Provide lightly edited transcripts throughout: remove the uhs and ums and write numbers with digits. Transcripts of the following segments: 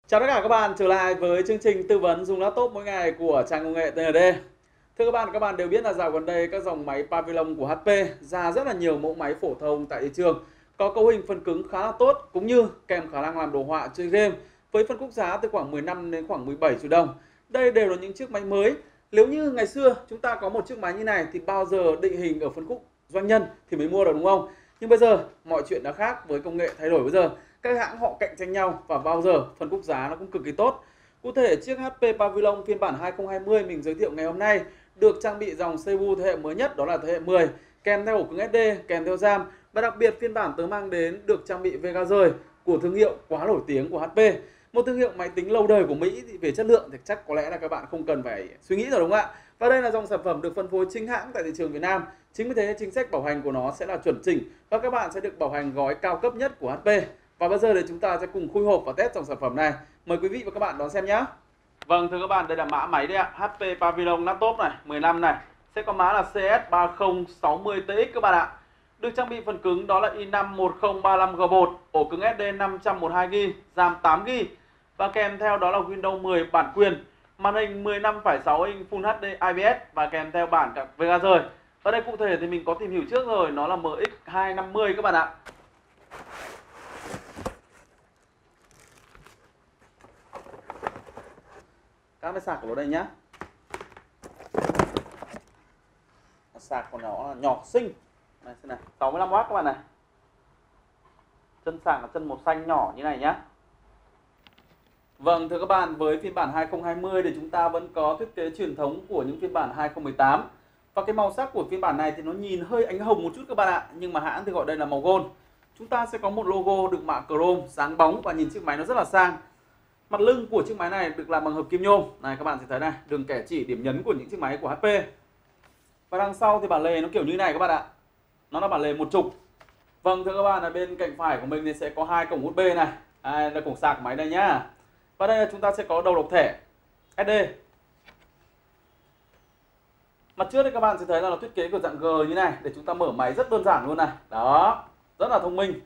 Chào tất cả các bạn trở lại với chương trình tư vấn dùng laptop mỗi ngày của Trang Công nghệ TND. Thưa các bạn đều biết là dạo gần đây các dòng máy Pavilion của HP ra rất là nhiều mẫu máy phổ thông tại thị trường, có cấu hình phần cứng khá là tốt cũng như kèm khả năng làm đồ họa chơi game với phân khúc giá từ khoảng 15 đến khoảng 17 triệu đồng. Đây đều là những chiếc máy mới. Nếu như ngày xưa chúng ta có một chiếc máy như này thì bao giờ định hình ở phân khúc doanh nhân thì mới mua được, đúng không? Nhưng bây giờ mọi chuyện đã khác, với công nghệ thay đổi bây giờ các hãng họ cạnh tranh nhau và bao giờ phân khúc giá nó cũng cực kỳ tốt. Cụ thể chiếc HP Pavilion phiên bản 2020 mình giới thiệu ngày hôm nay được trang bị dòng CPU thế hệ mới nhất, đó là thế hệ 10, kèm theo ổ cứng SD, kèm theo RAM, và đặc biệt phiên bản tớ mang đến được trang bị Vega rời của thương hiệu quá nổi tiếng của HP. Một thương hiệu máy tính lâu đời của Mỹ thì về chất lượng thì chắc có lẽ là các bạn không cần phải suy nghĩ rồi, đúng không ạ? Và đây là dòng sản phẩm được phân phối chính hãng tại thị trường Việt Nam. Chính vì thế chính sách bảo hành của nó sẽ là chuẩn chỉnh và các bạn sẽ được bảo hành gói cao cấp nhất của HP. Và bây giờ thì chúng ta sẽ cùng khui hộp và test dòng sản phẩm này. Mời quý vị và các bạn đón xem nhé. Vâng, thưa các bạn, đây là mã máy đấy ạ. HP Pavilion laptop này, 15 này. Sẽ có mã là CS3060TX các bạn ạ. Được trang bị phần cứng đó là i5 1035G1, ổ cứng SD 512GB, RAM 8GB. Và kèm theo đó là Windows 10 bản quyền, màn hình 15,6 inch Full HD IPS và kèm theo bản card Vega rời. Ở đây cụ thể thì mình có tìm hiểu trước rồi, nó là MX250 các bạn ạ. Các cái sạc của nó đây nhá. Sạc của nó là nhỏ xinh. Này xem này, 65W các bạn này. Chân sạc là chân màu xanh nhỏ như này nhá. Vâng, thưa các bạn, với phiên bản 2020 thì chúng ta vẫn có thiết kế truyền thống của những phiên bản 2018. Và cái màu sắc của phiên bản này thì nó nhìn hơi ánh hồng một chút các bạn ạ, nhưng mà hãng thì gọi đây là màu gold. Chúng ta sẽ có một logo được mạ chrome sáng bóng và nhìn chiếc máy nó rất là sang. Mặt lưng của chiếc máy này được làm bằng hợp kim nhôm. Này các bạn sẽ thấy này, đường kẻ chỉ điểm nhấn của những chiếc máy của HP. Và đằng sau thì bản lề nó kiểu như này các bạn ạ. Nó là bản lề một trục. Vâng, thưa các bạn, ở bên cạnh phải của mình thì sẽ có hai cổng USB này. Đây là cổng sạc máy đây nhá. Và đây là chúng ta sẽ có đầu đọc thẻ SD. Mặt trước thì các bạn sẽ thấy là nó thiết kế của dạng G như này để chúng ta mở máy rất đơn giản luôn này. Đó, rất là thông minh.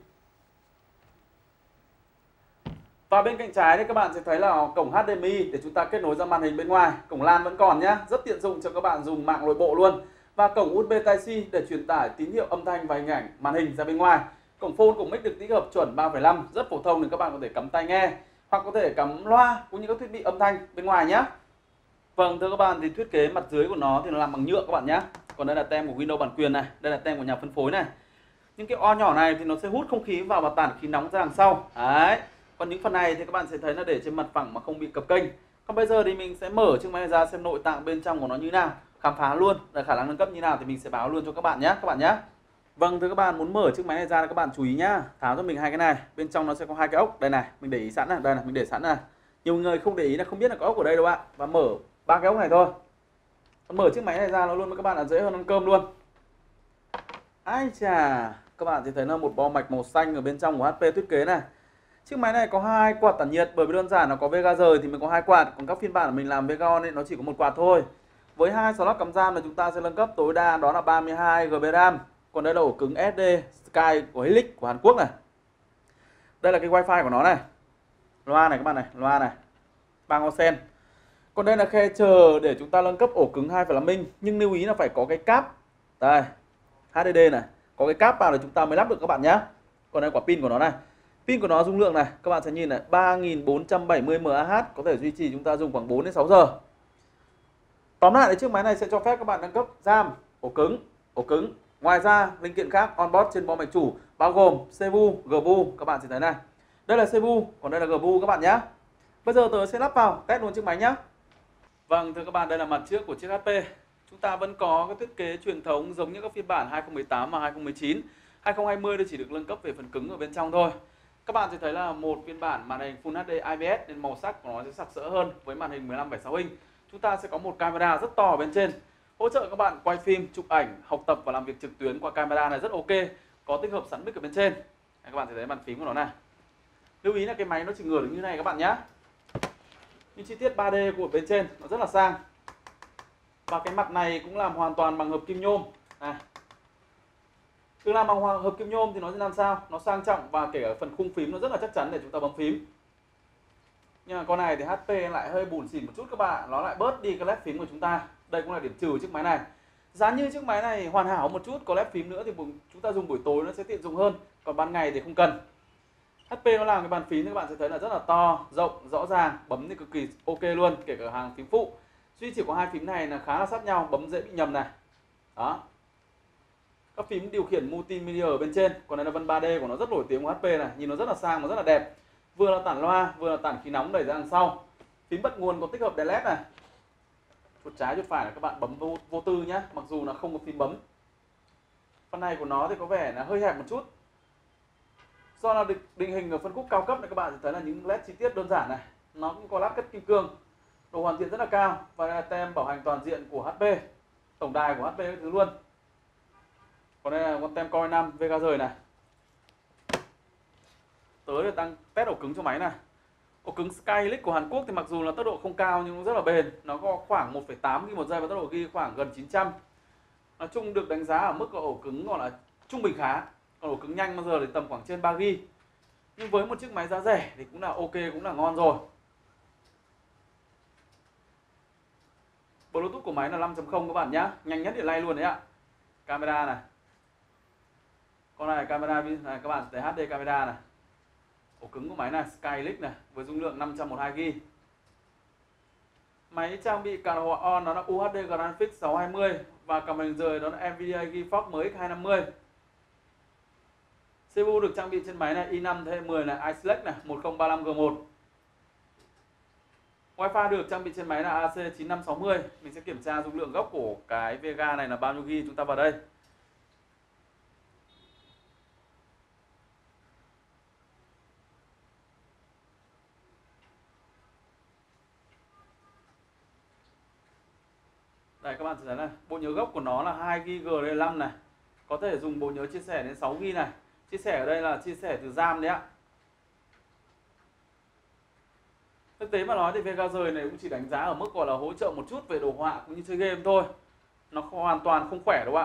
Và bên cạnh trái thì các bạn sẽ thấy là cổng HDMI để chúng ta kết nối ra màn hình bên ngoài. Cổng LAN vẫn còn nhá, rất tiện dụng cho các bạn dùng mạng nội bộ luôn. Và cổng USB Type-C để truyền tải tín hiệu âm thanh và hình ảnh màn hình ra bên ngoài. Cổng phone, cổng mic được tích hợp chuẩn 3,5, rất phổ thông, để các bạn có thể cắm tai nghe hoặc có thể cắm loa cũng như các thiết bị âm thanh bên ngoài nhé. Vâng, thưa các bạn, thì thiết kế mặt dưới của nó thì nó làm bằng nhựa các bạn nhé. Còn đây là tem của Windows bản quyền này, đây là tem của nhà phân phối này. Những cái o nhỏ này thì nó sẽ hút không khí vào và tản khí nóng ra đằng sau. Đấy. Còn những phần này thì các bạn sẽ thấy nó để trên mặt phẳng mà không bị cập kênh. Còn bây giờ thì mình sẽ mở chiếc máy này ra xem nội tạng bên trong của nó như nào, khám phá luôn là khả năng nâng cấp như nào thì mình sẽ báo luôn cho các bạn nhé, các bạn nhé. Vâng, thưa các bạn, muốn mở chiếc máy này ra thì các bạn chú ý nhá, tháo cho mình hai cái này. Bên trong nó sẽ có hai cái ốc đây này, mình để ý sẵn này, đây này, mình để sẵn này. Nhiều người không để ý là không biết là có ốc ở đây đâu ạ. Và mở ba cái ốc này thôi. Mở chiếc máy này ra nó luôn với các bạn là dễ hơn ăn cơm luôn. Ai chà, các bạn thì thấy nó một bo mạch màu xanh ở bên trong của HP thiết kế này. Chiếc máy này có hai quạt tản nhiệt, bởi vì đơn giản nó có Vega rời thì mình có hai quạt, còn các phiên bản của mình làm Vega on ấy nó chỉ có một quạt thôi. Với hai slot cắm RAM là chúng ta sẽ nâng cấp tối đa đó là 32 GB RAM. Còn đây là ổ cứng SD Sky của Helix của Hàn Quốc này. Đây là cái wifi của nó này. Loa này các bạn này, loa này. 3 ngón sen. Còn đây là khe chờ để chúng ta nâng cấp ổ cứng 2,5 inch, nhưng lưu ý là phải có cái cáp. Đây, HDD này, có cái cáp vào để chúng ta mới lắp được các bạn nhé. Còn đây quả pin của nó này. Pin của nó dung lượng này, các bạn sẽ nhìn này, 3470 mAh, có thể duy trì chúng ta dùng khoảng 4 đến 6 giờ. Tóm lại, chiếc máy này sẽ cho phép các bạn nâng cấp RAM, ổ cứng. Ngoài ra, linh kiện khác onboard trên bo mạch chủ bao gồm CPU, GPU, các bạn sẽ thấy này. Đây là CPU, còn đây là GPU các bạn nhé. Bây giờ tớ sẽ lắp vào, test luôn chiếc máy nhé. Vâng, thưa các bạn, đây là mặt trước của chiếc HP. Chúng ta vẫn có cái thiết kế truyền thống giống như các phiên bản 2018 và 2019. 2020 thì chỉ được nâng cấp về phần cứng ở bên trong thôi. Các bạn sẽ thấy là một phiên bản màn hình Full HD IPS nên màu sắc của nó sẽ sặc sỡ hơn với màn hình 15,6 inch. Chúng ta sẽ có một camera rất to ở bên trên, hỗ trợ các bạn quay phim, chụp ảnh, học tập và làm việc trực tuyến qua camera này rất ok. Có tích hợp sẵn mic ở bên trên. Các bạn sẽ thấy bàn phím của nó này. Lưu ý là cái máy nó chỉ ngửa được như này các bạn nhé. Những chi tiết 3D của bên trên nó rất là sang. Và cái mặt này cũng làm hoàn toàn bằng hợp kim nhôm này. Được làm bằng hợp kim nhôm thì nó sẽ làm sao? Nó sang trọng và kể cả phần khung phím nó rất là chắc chắn để chúng ta bấm phím. Nhưng mà con này thì HP lại hơi bùn xỉn một chút các bạn, nó lại bớt đi cái led phím của chúng ta. Đây cũng là điểm trừ chiếc máy này. Giá như chiếc máy này hoàn hảo một chút, có led phím nữa thì chúng ta dùng buổi tối nó sẽ tiện dụng hơn, còn ban ngày thì không cần. HP nó làm cái bàn phím các bạn sẽ thấy là rất là to, rộng, rõ ràng, bấm thì cực kỳ ok luôn, kể cả hàng phím phụ. Duy chỉ có hai phím này là khá là sát nhau, bấm dễ bị nhầm này. Đó. Các phím điều khiển multimedia ở bên trên, còn đây là vân 3D của nó rất nổi tiếng của HP này, nhìn nó rất là sang và rất là đẹp. Vừa là tản loa, vừa là tản khí nóng đẩy ra đằng sau. Phím bật nguồn có tích hợp đèn led này. Chuột trái chuột phải là các bạn bấm vô tư nhé, mặc dù là không có phím bấm. Phần này của nó thì có vẻ là hơi hẹp một chút. Do là định hình ở phân khúc cao cấp này các bạn sẽ thấy là những led chi tiết đơn giản này, nó cũng có lát cắt kim cương, độ hoàn thiện rất là cao và đây là tem bảo hành toàn diện của HP, tổng đài của HP các thứ luôn. Còn đây là con tem Core 5 Vega rời này. Tới là đang test ổ cứng cho máy này. Ổ cứng Skylake của Hàn Quốc thì mặc dù là tốc độ không cao nhưng cũng rất là bền, nó có khoảng 1,8 GB một giây và tốc độ ghi khoảng gần 900. Nói chung được đánh giá ở mức ổ cứng gọi là trung bình khá. Còn ổ cứng nhanh bao giờ thì tầm khoảng trên 3 GB. Nhưng với một chiếc máy giá rẻ thì cũng là ok, cũng là ngon rồi. Bluetooth của máy là 5.0 các bạn nhá, nhanh nhất hiện nay luôn đấy ạ. Camera này. Con này camera này các bạn thấy HD camera này. Ổ cứng của máy này Skylake này với dung lượng 512 GB. Máy trang bị card on nó là UHD Graphics 620 và cảm hình rời đó là Nvidia GeForce MX 250. CPU được trang bị trên máy này i5 thế hệ 10 này, Ice Lake này 1035G1. Wi-Fi được trang bị trên máy là AC9560. Mình sẽ kiểm tra dung lượng gốc của cái Vega này là bao nhiêu GB, chúng ta vào đây. Đây các bạn thấy này, bộ nhớ gốc của nó là 2GB GDDR5 này. Có thể dùng bộ nhớ chia sẻ đến 6GB này. Chia sẻ ở đây là chia sẻ từ RAM đấy ạ. Thực tế mà nói thì Vega rời này cũng chỉ đánh giá ở mức gọi là hỗ trợ một chút về đồ họa cũng như chơi game thôi. Nó hoàn toàn không khỏe đâu ạ.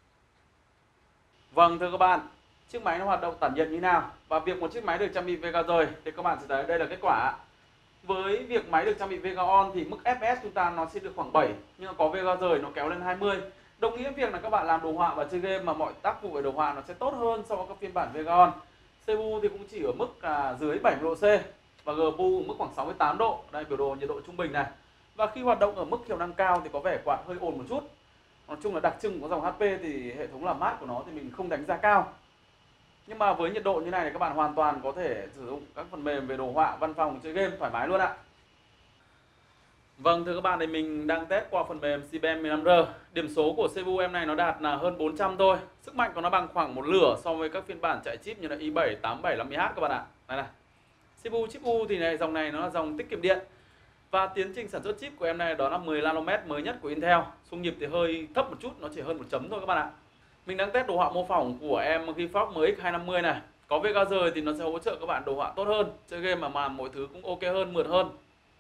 Vâng thưa các bạn, chiếc máy nó hoạt động tản nhiệt như nào và việc một chiếc máy được trang bị Vega rời thì các bạn sẽ thấy đây là kết quả. Với việc máy được trang bị Vega on thì mức FPS chúng ta nó sẽ được khoảng 7, nhưng mà có Vega rời nó kéo lên 20. Đồng nghĩa việc là các bạn làm đồ họa và chơi game mà mọi tác vụ về đồ họa nó sẽ tốt hơn so với các phiên bản Vega on. CPU thì cũng chỉ ở mức dưới 70 độ C và GPU ở mức khoảng 68 độ. Đây biểu đồ nhiệt độ trung bình này. Và khi hoạt động ở mức hiệu năng cao thì có vẻ quạt hơi ồn một chút. Nói chung là đặc trưng của dòng HP thì hệ thống làm mát của nó thì mình không đánh giá cao. Nhưng mà với nhiệt độ như này thì các bạn hoàn toàn có thể sử dụng các phần mềm về đồ họa, văn phòng, chơi game thoải mái luôn ạ. Vâng thưa các bạn, thì mình đang test qua phần mềm CBM 15R. Điểm số của CPU em này nó đạt là hơn 400 thôi. Sức mạnh của nó bằng khoảng một nửa so với các phiên bản chạy chip như là i7 8750H các bạn ạ. Đây này. CPU chip U thì này, dòng này nó là dòng tiết kiệm điện. Và tiến trình sản xuất chip của em này đó là 10 nanomet mới nhất của Intel. Xung nhịp thì hơi thấp một chút, nó chỉ hơn 1 chấm thôi các bạn ạ. Mình đang test đồ họa mô phỏng của em GeForce MX 250 này. Có Vega rời thì nó sẽ hỗ trợ các bạn đồ họa tốt hơn, chơi game mà mọi thứ cũng ok hơn, mượt hơn.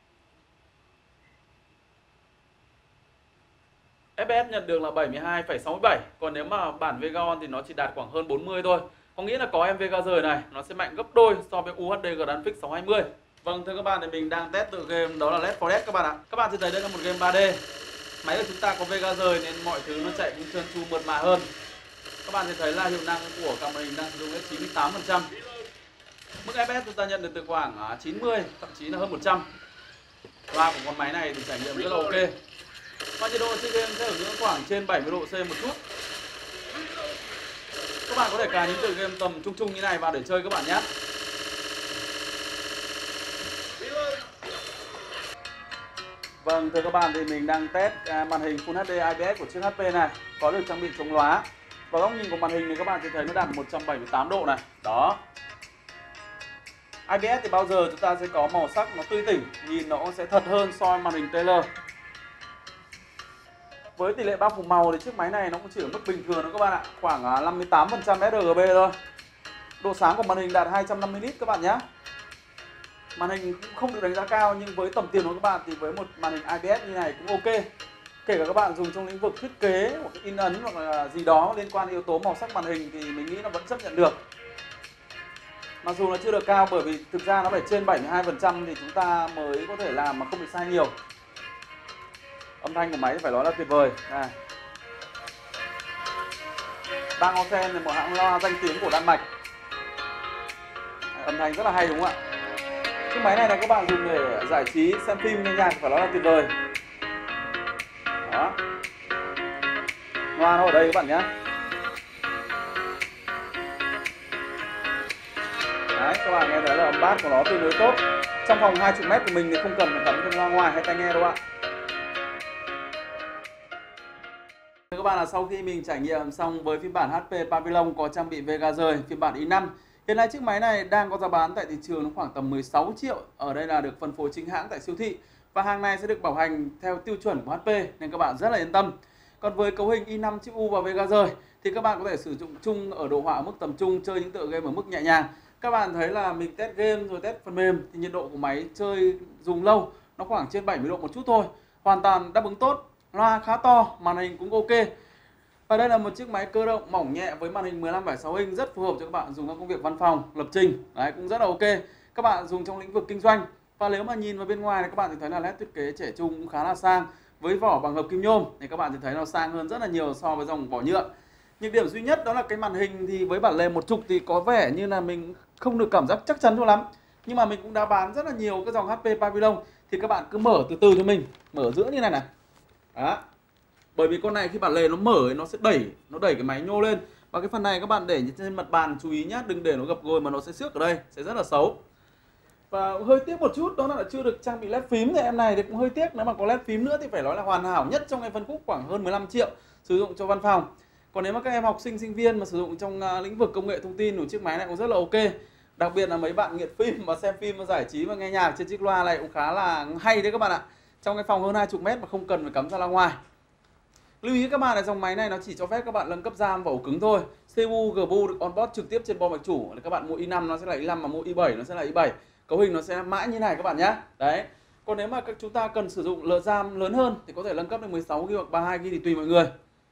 FPS nhận được là 72,67, còn nếu mà bản Vega on thì nó chỉ đạt khoảng hơn 40 thôi. Có nghĩa là có em Vega rời này, nó sẽ mạnh gấp đôi so với UHD Graphics 620. Vâng thưa các bạn, thì mình đang test tựa game đó là Left 4 Dead các bạn ạ. Các bạn sẽ thấy đây là một game 3D. Máy của chúng ta có Vega rời nên mọi thứ nó chạy cũng trơn tru mượt mà hơn. Các bạn sẽ thấy là hiệu năng của cả màn hình đang sử dụng đến 98%. Mức FPS chúng ta nhận được từ khoảng 90, thậm chí là hơn 100. Loa của con máy này thì trải nghiệm rất là ok. Và nhiệt độ chơi game sẽ ở ngưỡng khoảng trên 70 độ C một chút. Các bạn có thể cài những tựa game tầm trung trung như này vào để chơi các bạn nhé. Vâng thưa các bạn, thì mình đang test màn hình Full HD IPS của chiếc HP này, có được trang bị chống lóa. Và góc nhìn của màn hình thì các bạn sẽ thấy nó đạt 178 độ này. Đó. IPS thì bao giờ chúng ta sẽ có màu sắc nó tươi tỉnh, nhìn nó sẽ thật hơn so với màn hình Taylor. Với tỷ lệ bao phủ màu thì chiếc máy này nó cũng chỉ ở mức bình thường thôi các bạn ạ, khoảng 58% sRGB thôi. Độ sáng của màn hình đạt 250 nit các bạn nhé. Màn hình cũng không được đánh giá cao, nhưng với tầm tiền của các bạn thì với một màn hình IPS như này cũng ok. Kể cả các bạn dùng trong lĩnh vực thiết kế hoặc in ấn hoặc là gì đó liên quan đến yếu tố màu sắc màn hình thì mình nghĩ nó vẫn chấp nhận được. Mặc dù nó chưa được cao bởi vì thực ra nó phải trên 72% thì chúng ta mới có thể làm mà không bị sai nhiều. Âm thanh của máy phải nói là tuyệt vời. Này. Bang Olufsen là một hãng loa danh tiếng của Đan Mạch. Âm thanh rất là hay đúng không ạ? Chiếc máy này là các bạn dùng để giải trí, xem phim, nghe nhạc phải nói là tuyệt vời. Đó. Loa nó ở đây các bạn nhé. Đấy, các bạn nghe thấy là âm bass của nó tương đối tốt. Trong vòng 20m của mình thì không cần phải cắm thêm loa ngoài hay tai nghe đâu ạ. Các bạn là sau khi mình trải nghiệm xong với phiên bản HP Pavilion có trang bị Vega rời phiên bản i5, hiện nay chiếc máy này đang có giá bán tại thị trường nó khoảng tầm 16 triệu. Ở đây là được phân phối chính hãng tại siêu thị và hàng này sẽ được bảo hành theo tiêu chuẩn của HP nên các bạn rất là yên tâm. Còn với cấu hình i5 chip U và Vega rời thì các bạn có thể sử dụng chung ở đồ họa ở mức tầm trung, chơi những tựa game ở mức nhẹ nhàng. Các bạn thấy là mình test game rồi test phần mềm thì nhiệt độ của máy chơi dùng lâu nó khoảng trên 70 độ một chút thôi, hoàn toàn đáp ứng tốt. Loa khá to, màn hình cũng ok. Và đây là một chiếc máy cơ động mỏng nhẹ với màn hình 15,6 inch rất phù hợp cho các bạn dùng trong công việc văn phòng, lập trình. Đấy, cũng rất là ok. Các bạn dùng trong lĩnh vực kinh doanh. Và nếu mà nhìn vào bên ngoài này các bạn thì thấy là led thiết kế trẻ trung cũng khá là sang. Với vỏ bằng hợp kim nhôm thì các bạn thì thấy nó sang hơn rất là nhiều so với dòng vỏ nhựa. Nhược điểm duy nhất đó là cái màn hình thì với bản lề 10 thì có vẻ như là mình không được cảm giác chắc chắn cho lắm. Nhưng mà mình cũng đã bán rất là nhiều cái dòng HP Pavilion thì các bạn cứ mở từ từ cho mình, mở giữa như này này. Đó. Bởi vì con này khi bản lề nó mở nó sẽ đẩy cái máy nhô lên. Và cái phần này các bạn để trên mặt bàn chú ý nhá, đừng để nó gập gồi mà nó sẽ xước ở đây, sẽ rất là xấu. Và hơi tiếc một chút đó là chưa được trang bị led phím thì em này thì cũng hơi tiếc. Nếu mà có led phím nữa thì phải nói là hoàn hảo nhất trong cái phân khúc khoảng hơn 15 triệu sử dụng cho văn phòng. Còn nếu mà các em học sinh, sinh viên mà sử dụng trong lĩnh vực công nghệ thông tin của chiếc máy này cũng rất là ok. Đặc biệt là mấy bạn nghiện phim mà xem phim và giải trí và nghe nhạc trên chiếc loa này cũng khá là hay đấy các bạn ạ. Trong cái phòng hơn 20m mà không cần phải cắm ra loa ngoài. Lưu ý các bạn là dòng máy này nó chỉ cho phép các bạn nâng cấp RAM và ổ cứng thôi. CPU, GPU được onboard trực tiếp trên bo mạch chủ. Các bạn mua i5 nó sẽ là i5 mà mua i7 nó sẽ là i7. Cấu hình nó sẽ mãi như này các bạn nhé. Đấy. Còn nếu mà chúng ta cần sử dụng RAM lớn hơn thì có thể nâng cấp đến 16GB hoặc 32GB thì tùy mọi người.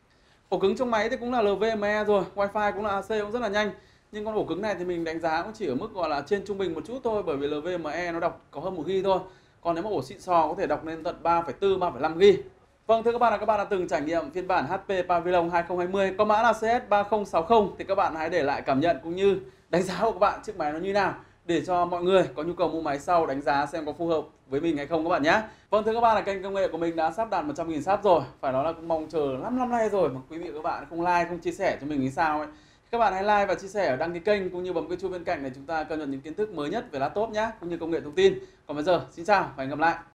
Ổ cứng trong máy thì cũng là NVMe rồi, Wi-Fi cũng là AC cũng rất là nhanh. Nhưng con ổ cứng này thì mình đánh giá cũng chỉ ở mức gọi là trên trung bình một chút thôi, bởi vì NVMe nó đọc có hơn 1GB thôi. Còn nếu mà ổ xịn sò có thể đọc lên tận 3,4, 3,5GB. Vâng, thưa các bạn đã từng trải nghiệm phiên bản HP Pavilion 2020 có mã là CS3060 thì các bạn hãy để lại cảm nhận cũng như đánh giá của các bạn chiếc máy nó như nào để cho mọi người có nhu cầu mua máy sau đánh giá xem có phù hợp với mình hay không các bạn nhé. Vâng, thưa các bạn là kênh công nghệ của mình đã sắp đạt 100.000 sub rồi, phải nói là cũng mong chờ 5 năm nay rồi mà quý vị và các bạn không like, không chia sẻ cho mình thì sao ấy. Các bạn hãy like và chia sẻ, đăng ký kênh cũng như bấm cái chuông bên cạnh để chúng ta cập nhật những kiến thức mới nhất về laptop nhé, cũng như công nghệ thông tin. Còn bây giờ, xin chào và hẹn gặp lại.